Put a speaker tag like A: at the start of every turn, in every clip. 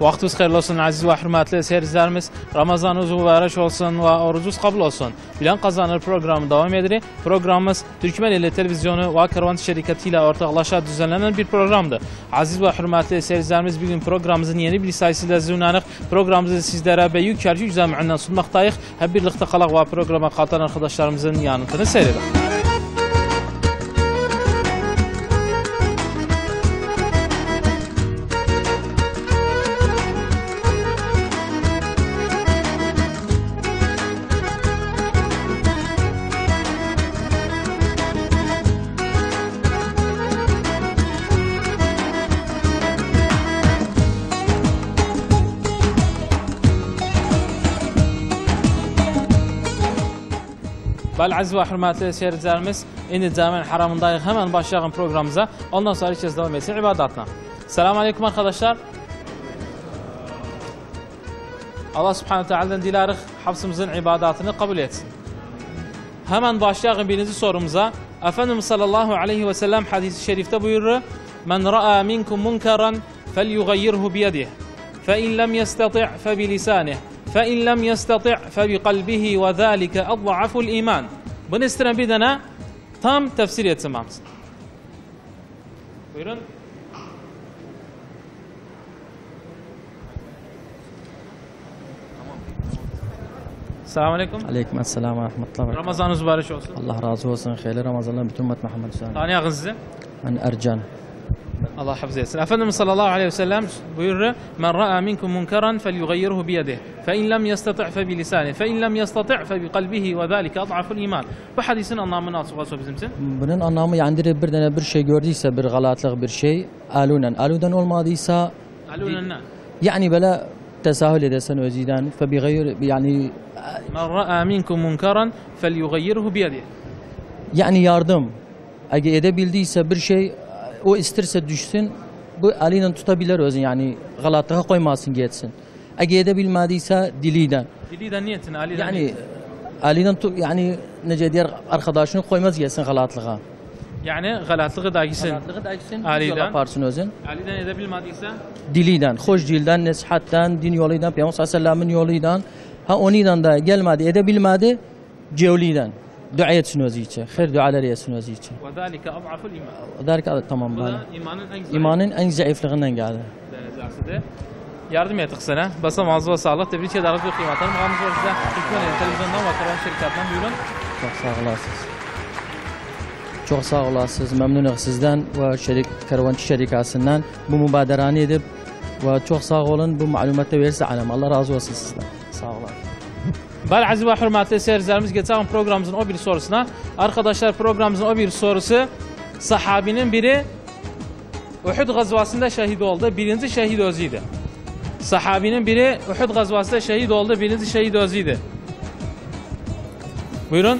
A: Vaktiniz hayırlı olsun aziz ve hürmetli seyircilerimiz. Ramazanınız mübarek olsun ve orucunuz kabul olsun. Bilen Kazanır programı devam ediyor. Programımız Türkmeneli Televizyonu ve Kervanti Şirketi ile ortaklaşa düzenlenen bir programdı. Aziz ve hürmetli seyircilerimiz, bugün programımızın yeni bir sayısıyla zünanık. Programımızı sizlere Beyük Kerkük Camii'nden sunmaktayız. Hep birlikte kalak ve programa katılan arkadaşlarımızın yanıtını seyredelim. Bəli, aziz və hürmətli seyircilərimiz, indi Cami'nin haramındayıq. Hemen başlayalım programımıza. Ondan sonra ilk kez devam etsin ibadatına. Selamun Aleyküm arkadaşlar. Allah Subhanahu Teala'dan dilərik hafızımızın ibadatını kabul etsin. Hemen başlayalım birinci sorumuza. Efendimiz sallallahu aleyhi ve sellem hadisi şerifte buyurur. Men ra'a minkum munkaran felyughayyirhu biyedih. Fe in lem yestati' fe bilisanih. فَاِنْ لَمْ يَسْتَطِعْ فَبِقَلْبِهِ وَذَٰلِكَ اَضْضَعَفُ الْاِيمَانِ. Bunu isteyen bir tane tam tefsir etsin mamsın. Buyurun. Selamun Aleyküm.
B: Aleyküm selam ve rahmetullah.
A: Ramazanınız mübarek olsun.
B: Allah razı olsun. Hayırlı Ramazanlar bütün ümmet Muhammed Hüseyin.
A: Tanıyağın sizi?
B: Ben Ercan.
A: Allah hafız etsin. Efendimiz sallallahu aleyhi ve sellem buyurur. Men ra'a minkum munkaran felyughayyirhu biyedih. Fe in lem yestati' fe bilisanih. Fe in lem yestati' fe biqalbihi ve zalika ad'aful iman. Bu hadisin anlamını açıklasın bizim için.
B: Bunun anlamı yani bir tane bir şey gördüyse, bir galatlık bir şey, alunen. Alunen olmadıysa
A: alunen ne?
B: Yani böyle tesahül edersen özüden fe bi gayr yani
A: men ra'a minkum munkaran felyughayyirhu biyedih.
B: Yani yardım. Eğer edebildiyse bir şey, o isterse düşsün, bu eliyle tutabilir özün, yani galatlığa koymasın geçsin. Eğer edebilmediyse diliyle.
A: Diliyle niyetin, eliyle
B: yani eliyle yani nece diğer arkadaşını koymaz geçsin galatlığa.
A: Yani galatlığı da gitsin.
B: Galatlığı da gitsin.
A: Eliyle
B: yaparsın özün.
A: Eliyle edebilmediyse?
B: Diliyle, hoş dilden, nesihatten, din yoluyla, Peygamber sallallahu yoluyla. Ha oniden de gelmedi, edebilmedi, cevliden. Dua etsin özü için. Hayır dualar etsin özü için.
A: Ve zalika ad'aful iman.
B: Ve zalika tamam.
A: Bu da
B: imanın en zayıflığından geldi.
A: Yardım ettik sana. Basam ağzı ve sağlık. Tebrik ederiz bir kıymetler. Mağamız var size. Türkmeneli Televizyondan ve Kervanti Şirketi'nden buyurun.
B: Çok sağ olasınız. Çok sağ olasınız. Memnunum sizden ve Kervanti Şirketi'nden bu mübaderani edip ve çok sağ olun bu malumatı verirse alem. Allah razı olsun sizden. Sağ olun.
A: Bəli, aziz və hürmətli seyircilərimiz, geçen programımızın o bir sorusuna. Arkadaşlar, programımızın o bir sorusu, sahabinin biri Uhud gazvasında şehit oldu. Birinci şehit özüydü. Sahabinin biri Uhud gazvasında şehit oldu. Birinci şehit özüydü. Buyurun.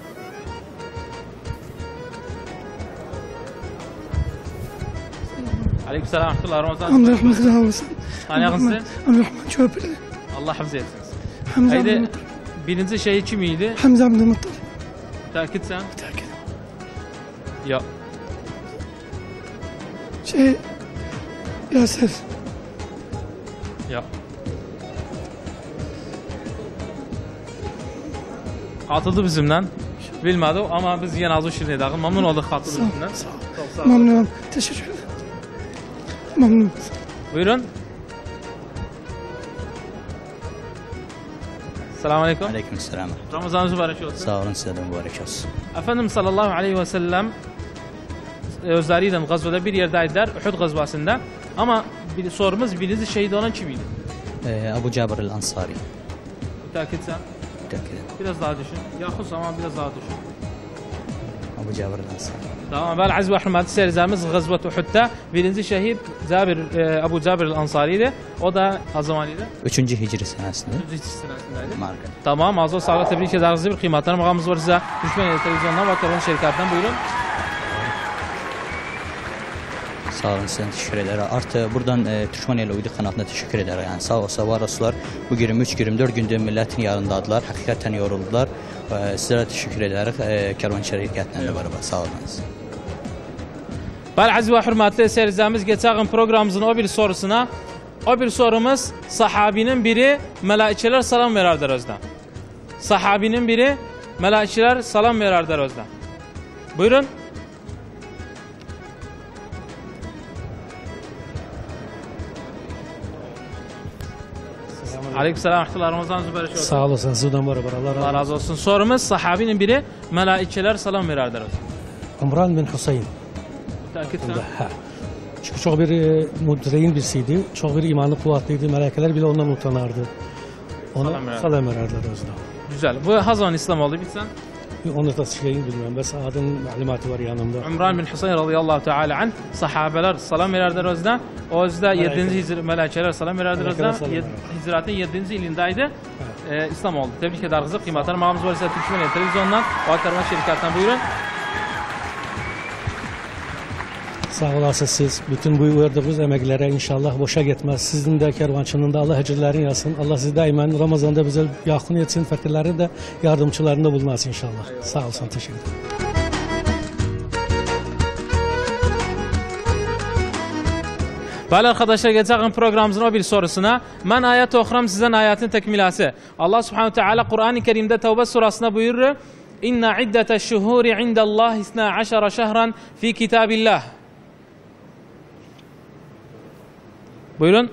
A: Aleykümselam. Rahmetullah. Ramazan.
C: Allah rahmet eylesin.
A: Tanıyağın sizi?
C: Rahmet Çöpeli.
A: Allah hafız etsiniz.
C: Hamza
A: Haydi,
C: Abdülmuttalip.
A: birinci şehit kimiydi?
C: Hamza Abdülmuttalip.
A: Takip sen?
C: Takip.
A: Ya.
C: Yasir.
A: Ya. Atıldı bizimden. Bilmedi ama biz yine az o şirin edelim. Memnun olduk atıldı bizimden.
C: Sağ ol. Memnunum. Teşekkür ederim. Memnunum.
A: Buyurun. Selamun Aleyküm.
D: Aleykümselam.
A: Ramazanınız mübarek olsun.
D: Sağ olun, size de mübarek olsun.
A: Efendimiz sallallahu aleyhi ve sellem özleriyle gazvada bir yerdeydiler. Uhud gazvasında. Ama sorumuz birinci şehit olan kimiydi?
D: Abu Cabir el-Ansari.
A: Müteakit sen.
D: Müteakit.
A: Biraz daha düşün. Yahus ama biraz daha düşün.
D: Abu Cabir el-Ansari.
A: Tamam. Bəli, aziz və hürmətli seyircilərimiz, Gazvat Uhud'da birinci şehit Abu Cabir el-Ansari'ydi. O da o zaman idi?
D: 3. Hicri senesinde.
A: 3. senesindeydi.
D: Marka.
A: Tamam. Ağzı sağlık, tebrik ederiz. Bir kıymetler mağamız var size. Türkmeneli Televizyondan ve Kervanti Şirketi'nden buyurun.
D: Sağ olun, size teşekkür ederim. Artı buradan Türkmeneli Uydu kanalına teşekkür ederim. Yani sağ olsa var olsunlar. Bu 23-24 günde milletin yanındadılar. Hakikaten yoruldular. Sizlere teşekkür ederim. Kervanti Şirketi'nden de beraber sağ olunuz.
A: Bəli, aziz və hürmətli seyircilərimiz, geçən gün programımızın o bir sorusuna O bir sorumuz sahabinin biri melaikeler salam vererler özden. Sahabinin biri melaikeler salam vererler özden. Buyurun. Aleykümselam rahmetullah. Ramazan mübarek olsun.
C: Sağ olasın. Sizden beraber.
A: Allah razı olsun. Sorumuz sahabinin biri melaikeler salam vererler özden.
C: İmran bin Hüseyin.
A: Takipten.
C: Ha. Çünkü çok bir mütdeyin birisiydi. Çok bir imanı kuvvetliydi. Melekler bile ondan utanardı. Ona salam vererler özden.
A: Güzel. Bu Hazan İslam oldu bitsen.
C: Onu da şeyin bilmiyorum. Bes adın malumatı var yanımda.
A: İmran bin Hüseyin radıyallahu teala anh sahabeler salam vererler özden. O özde 7. melaikeler salam vererler özden. Hicretin 7. ilindeydi. İslam oldu. Tebrik ederiz. Kıymetli mağamız var ise Türkmen televizyondan ve Karman şirketinden buyurun.
C: Sağ olasınız siz. Bütün bu verdiğiniz emeklere inşallah boşa gitmez. Sizin de kervançının da Allah ecirlerini yazsın. Allah sizi daima Ramazan'da bize yakın etsin. Fakirlerin de yardımcılarında bulunmasın inşallah. Sağ olsun. Teşekkür ederim.
A: Bəli arkadaşlar, geçen programımızın o bir sorusuna ben ayet okuram, sizden ayetin tekmilası. Allah Subhanahu Teala Kur'an-ı Kerim'de Tevbe surasında buyurur: İnna iddete şuhuri indallah 12 şehran fi kitabillah. Buyurun.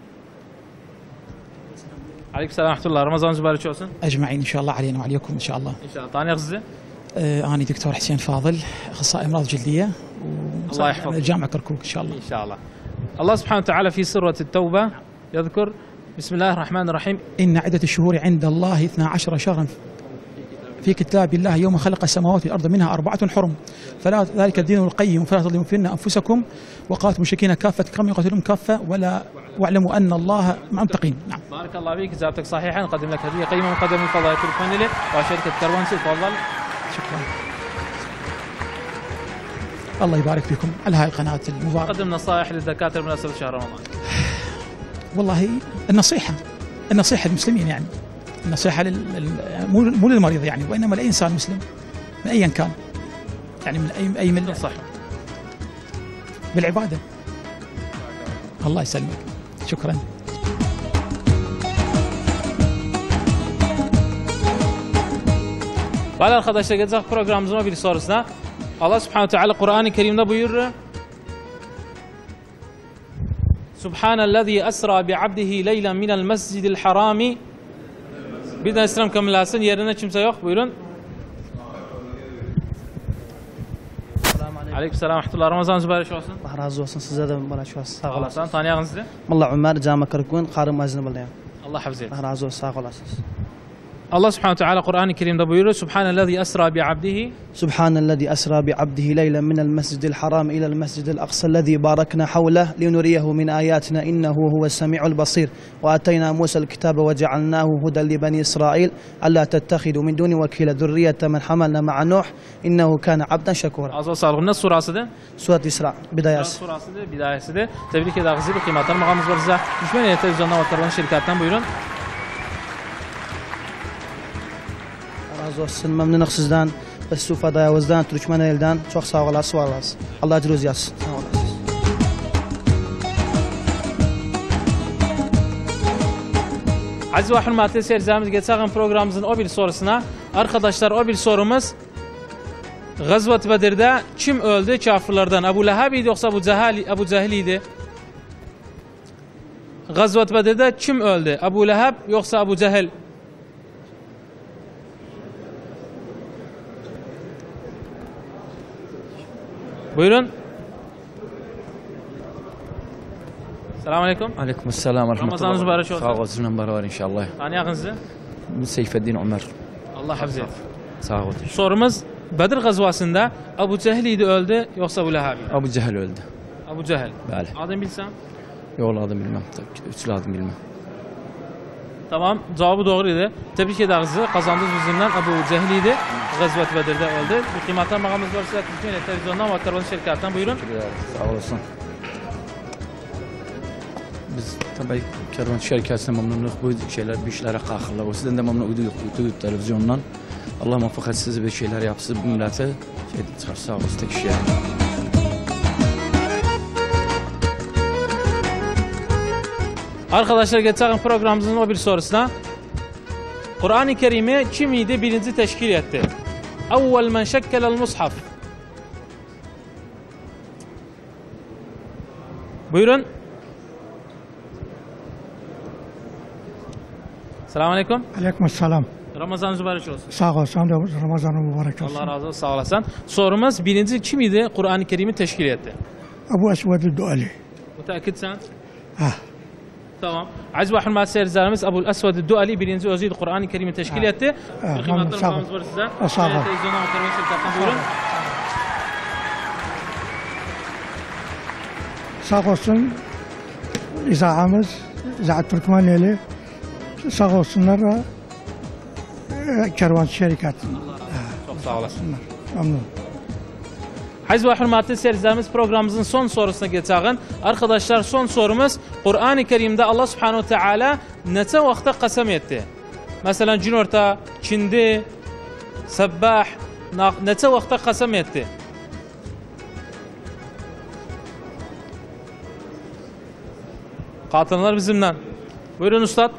A: Aleykümselam rahmetullah. Ramazan mübarek olsun.
E: أجمعين إن شاء الله علينا وعليكم إن شاء الله.
A: İnşallah. Tanıyaq sizi.
E: أنا دكتور حسين فاضل أخصائي أمراض جلدية
A: الله يحفظك.
E: جامعة كركوك إن شاء الله.
A: İnşallah. Allah Subhanahu Teala fi surati Tevbe يذكر بسم الله الرحمن الرحيم
E: إن عدة الشهور عند الله 12 شهرا في كتاب الله يوم خلق السماوات والأرض منها 4 حرم فلا ذلك الدين القيم فلا تظلموا فيهن أنفسكم وقاتلوا المشركين كافة كما يقاتلون كافة ولا واعلموا أن الله مع المتقين. نعم.
A: بارك الله فيك، إجابتك صحيحة. نقدم لك هدية قيمة مقدمة من فضائل تركمانية وشركة كروانسي. تفضل.
E: شكرا. الله يبارك فيكم على هاي القناة المباركة.
A: قدم نصائح للدكاترة بمناسبة شهر رمضان.
E: والله النصيحة للمسلمين، يعني النصيحة مو للمريض يعني، وإنما لأي مسلم من أيا كان، يعني من أي من
A: صح
E: بالعبادة. الله يسلمك. شكرا.
A: Valla arkadaşlar, gelecek programımızın bir sorusuna Allah Subhanahu Teala Kur'an-ı Kerim'de buyurur: Subhanellezî esra bi'abdihi leylen minel mescidil harami. Bir de İslam kamillasın, yerine kimse yok. Buyurun. Aleykümselam rahmetullah. Ramazan mübarek olsun.
F: Allah razı olsun. Size de mübarek olsun. Sağ olasınız.
A: Allah'tan tanıyağın sizi.
F: Mullah Ömer Cami Kırkun, Karım Mazını Balayan.
A: Allah hafız eylesin.
F: Allah razı olsun. Sağ olasınız.
A: Allah Subhanahu Teala Kur'an-ı Kerim'de buyuruyor: Subhanellezî esra bi'abdihi.
F: Subhanellezî esra bi'abdihi leylen minel mescidil haram ilel mescidil aqsallezî barakna havleh linuriyehu min ayatina innehu huves semi'ul basir ve ateyna Musa'l kitabe ve cealnahu huden li bani İsrail alla tettehidu min duni vekile zürriyete men hamalna ma'a Nuh innehu kana abden şekura.
A: Az sağlık. Ne surasıdır?
F: Surat İsra bidayası.
A: Surasıdır, bidayesidir. Tebrik ederiz. Kıymetli mağamız var size. Düşmeniye televizyondan ve Karvan şirketten buyurun.
F: Razı olsun. Memnunum sizden ve Sufa Dayavuz'dan, Türkmen elden. Çok sağ olasınız, var olasınız. Allah acınız yazsın. Sağ olasınız.
A: Aziz ve hürmetli seyircilerimiz, geçen programımızın o bir sorusuna arkadaşlar, o bir sorumuz: Gazvat Bedir'de kim öldü kafirlerden? Ebu Leheb idi yoksa Ebu Cehil idi? Gazvat Bedir'de kim öldü? Ebu Leheb yoksa Ebu Cehil? Buyurun. Selamun Aleyküm.
G: Aleykümselam ve rahmetullah.
A: Ramazanınız mübarek olsun.
G: Sağ olasın, var inşallah.
A: Tanıyağın sizi.
G: Seyfeddin Ömer.
A: Allah hafız eylesin.
G: Sağ ol.
A: Sorumuz: Bedir gazvasında Ebu Cehil idi öldü yoksa Ebu Leheb?
G: Abu Cehil öldü.
A: Ebu Cehil.
G: Bəli.
A: Adını bilsem?
G: Yol adım bilmem. Üçlü adım bilmem.
A: Tamam, cevabı doğruydu. Tebrik ederiz. Kazandınız bizimle. Ebu Cehil idi. Gazvat Bedir'de öldü. Bu kıymetli mağamız var size Türkiye televizyondan ve Karvan şirketinden buyurun.
G: Sağ olasın. Biz tabii Kervan şirketinden memnunuz. Bu şeyler, bir işlere kalkırlar. O sizden de memnun uyduk televizyondan. Allah muvaffakiyetsiz bir şeyler yapsın bu millete. Çıkar sağ olasın. Tek şey.
A: Arkadaşlar geçelim programımızın o bir sorusuna. Kur'an-ı Kerim'i kim idi birinci teşkil etti? Evvel men şekkelel mushaf. Buyurun. Selamun Aleyküm.
H: Aleykümselam.
A: Ramazanınız mübarek olsun.
H: Sağ ol, sen de Ramazan'ın mübarek olsun.
A: Allah razı olsun, sağ olasın. Sorumuz birinci kim idi Kur'an-ı Kerim'i teşkil etti?
H: Ebu Esved'ü Duali.
A: Müteakid sen?
H: Ha.
A: Tamam. Aziz ve hürmetli seyircilerimiz Ebu'l Esved'ü Duali birinci özüydü Kur'an-ı Kerim'i teşkil etti. Bir kıymetli
H: sağ ol.
A: makamımız var size.
H: Sağ ol.
A: Televizyondan oturmayı şirketten buyurun.
H: Sağ olsun izahamız, İzahat Türkmeneli. Sağ olsunlar kervan şerikat.
A: Çok sağ olasın.
H: Memnun.
A: Aziz ve hürmetli seyircilerimiz programımızın son sorusuna geçelim. Arkadaşlar son sorumuz Kur'an-ı Kerim'de Allah Subhanahu Teala neçe vakte kasem etti? Mesela Cünorta, Çindi, Sebbah neçe vakte kasem etti? Katılanlar bizimle. Buyurun Üstad.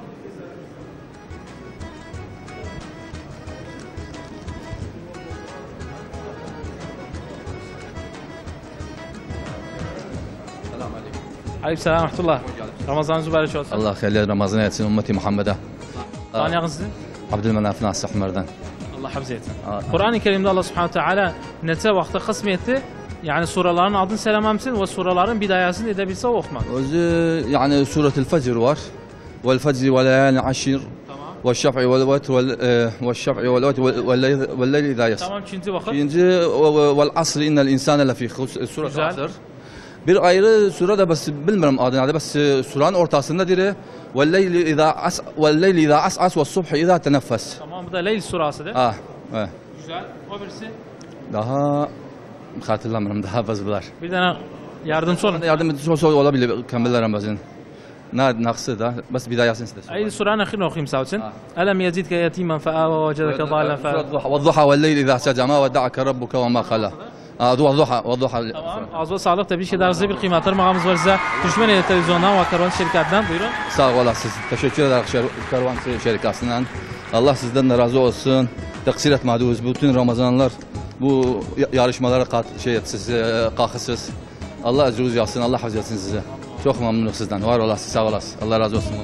A: Aleykümselam rahmetullah. Ramazanınız mübarek olsun.
G: Allah hayırlı Ramazan etsin ümmeti Muhammed'e.
A: Tanıyağın sizi?
G: Abdülmenaf Nasih Ahmer'den.
A: Allah hafız etsin. Kur'an-ı Kerim'de Allah Subhanahu Teala neçe vakte kısm etti? Yani suraların adını söylememsin ve suraların bidayasını edebilse okumak.
G: Özü yani Suretul Fecr var. Vel fecri ve layalin aşir. Ve şaf'i vel vetr ve şaf'i vel vetr ve leyli idâ yasr.
A: Tamam, ikinci vakit.
G: İkinci vel asr innel insane lefî Suretul
A: Güzel.
G: Asr. Bir ayrı sure de bas bilmiyorum adını adı bas suranın ortasındadır. Vel leyli idâ as'as ve subhi idâ teneffes.
A: Tamam, bu da Leyl surasıdır.
G: Evet.
A: Güzel. O birisi.
G: Daha hatırlamıyorum daha bazılar.
A: Bir tane yardımcı olun.
G: Yardım çok olabilir kamillerim bazen. Naksı da bas bidayasını istedim.
A: Ay suranın ahirini okuyayım sağ olsun. Elem yezidke yetimen fe'ava ve cedeke zâlen fe'ava.
G: والضحى والليل إذا سجى ما ودعك ربك وما خلا. والضحى.
A: Tamam. Az ve sağlık tabii ki daha bir kıymetli makamımız var size. Türkmen Eli Televizyon'dan ve Karvan Şirketi'nden buyurun.
G: Sağ olasın. Teşekkür ederim Karvan Şirketi'nden. Allah sizden de razı olsun. Taksir etmediniz. Bütün Ramazanlar bu yarışmalara kalkısız. Allah ecrünüzü yazsın. Allah hafız etsin size. Çok memnunum sizden. Var olasın. Sağ olasın. Allah razı olsun.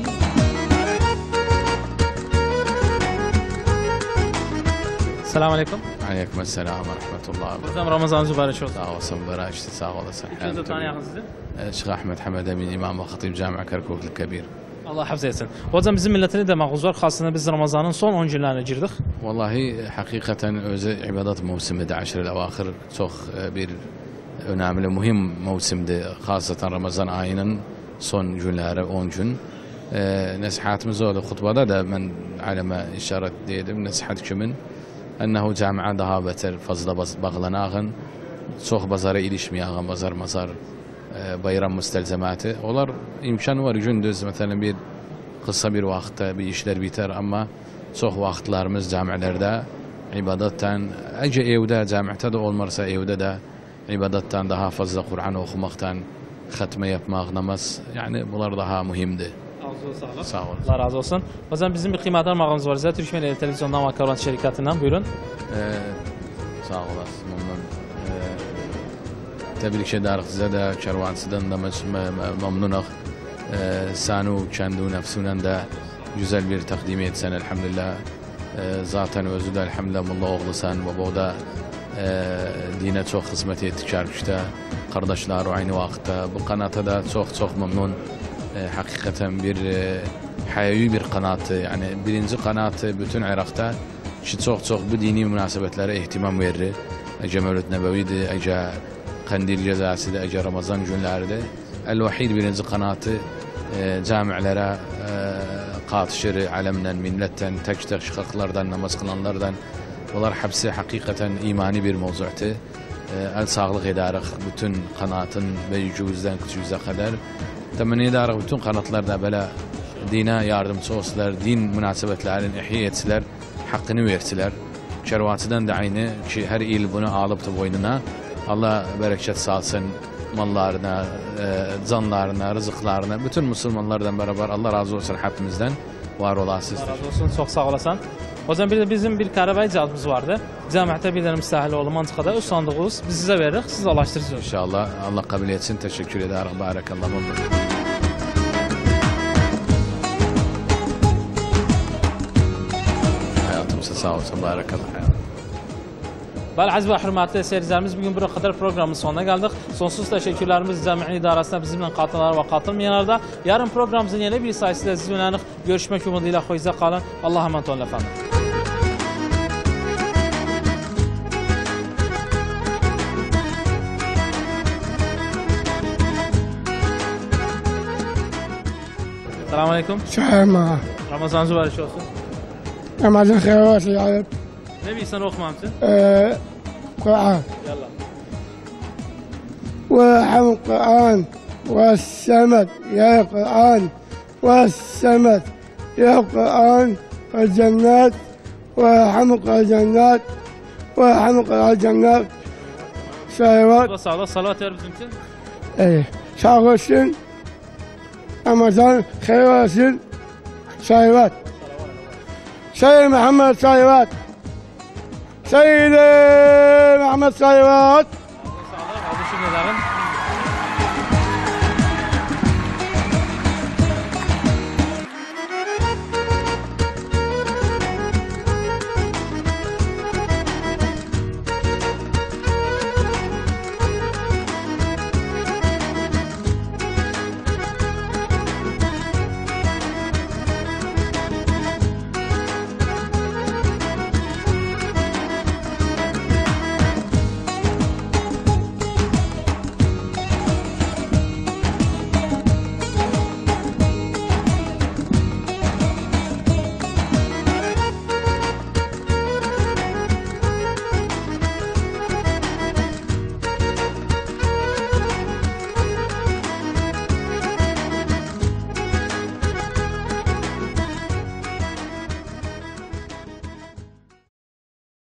A: Selamun Aleyküm.
I: Aleykümselam ve rahmetullah.
A: Hocam Ramazanınız mübarek olsun.
I: Sağ olsun, mübarek işte, sağ olasın.
A: İkinci tanıyağın sizi.
I: Şeyh Ahmet Hamed Emin, İmam ve Hatib Cami Kerkuk'l Kebir.
A: Allah hafız etsin. Hocam bizim milletini de mağuz var. Aslında biz Ramazan'ın son 10 günlerine girdik.
I: Vallahi hakikaten özü ibadet mevsimi de aşırı avahir çok bir önemli, mühim mevsimdi. Hasatan Ramazan ayının son günleri 10 gün. Nasihatimiz oldu. Hutbada da ben aleme işaret dedim. Nasihat kimin? Ennehu cami'a daha beter fazla bağlanağın. Çok bazara ilişmeyağın, bazar bayram müstelzematı. Onlar imkan var gündüz mesela bir kısa bir vakitte bir işler biter ama çok vakitlerimiz cami'lerde ibadetten ece evde cami'te de olmazsa evde de ibadetten daha fazla Kur'an okumaktan hatme yapmak namaz yani bunlar daha mühimdi. Sağ olun.
A: Allah razı olsun. O zaman bizim bir kıymetli makamımız var. Size Türkmen Eli Televizyon'dan ve Karvan Şirketi'nden buyurun.
I: Sağ olasın. Memnun. Tebrik ederim size de kervansıdan da memnunum. Sanu kendi nefsinden de güzel bir takdim etsen elhamdülillah. Zaten özü de elhamdülillah oğlu sen ve bu da dine çok hizmet ettik işte. Kardeşler aynı vakitte. Bu kanata da çok memnun. Hakikaten bir hayavi bir kanatı yani birinci kanatı bütün Irak'ta çok bu dini münasebetlere ihtimam verir. Ece Mevlüt Nebevi'di, Ece Kandil Cezası'dı, Ece Ramazan günlerdi. El-Vahid birinci kanatı cami'lere katışır, alemden, milletten, tek şıkaklardan, namaz kılanlardan. Bunlar hepsi hakikaten imani bir mevzuatı. El sağlık ederek bütün kanatın büyücüğüzden küçüğüze kadar. Temenni ederek bütün kanatlarda böyle dine yardımcı olsalar, din münasebetlerini ihya etseler, hakkını verseler. Kervansıdan da aynı ki her il bunu alıp da boynuna Allah bereket sağsın. mallarına, canlarına, rızıklarına, bütün Müslümanlardan beraber Allah razı olsun hepimizden var olasınız.
A: Allah razı olsun, çok sağ olasın. O zaman bir de bizim bir Karabay cadımız vardı. Cəmiyyətə bir dənə müstəhil oğlu Mantıqada öz sandığınız biz sizə veririk, siz alaşdırırsınız.
I: İnşallah Allah kabul etsin. Teşekkür ederim. Barakallahu. Hayatımıza sağ olsun. Barakallahu.
A: Bəli, əziz və hörmətli seyircilərimiz, bugün buraya kadar programın sonuna geldik. Sonsuz teşekkürlerimiz cəmiyyətin idarəsində bizimlə qatılanlar və qatılmayanlarda. Yarın programımızın yeni bir sayısıyla siz yönəlik. Görüşmək umuduyla xoşça qalın. Allah'a emanet olun efendim. Selamun Aleyküm.
H: Selam.
A: Ramazanınız mübarək olsun.
H: Ramazan xeyir olsun ya.
A: Ne bilirsen okumamışsın?
H: Kur'an.
A: Yallah.
H: وحم القرآن والسمد يا قرآن والسمد يا قرآن الجنات وحمق الجنات وحمق الجنات سلوات
A: Sağ ol, salavat ver bizim için.
H: sağ olsun Ramazan خير olsun سلوات سيد محمد سلوات سيد محمد سلوات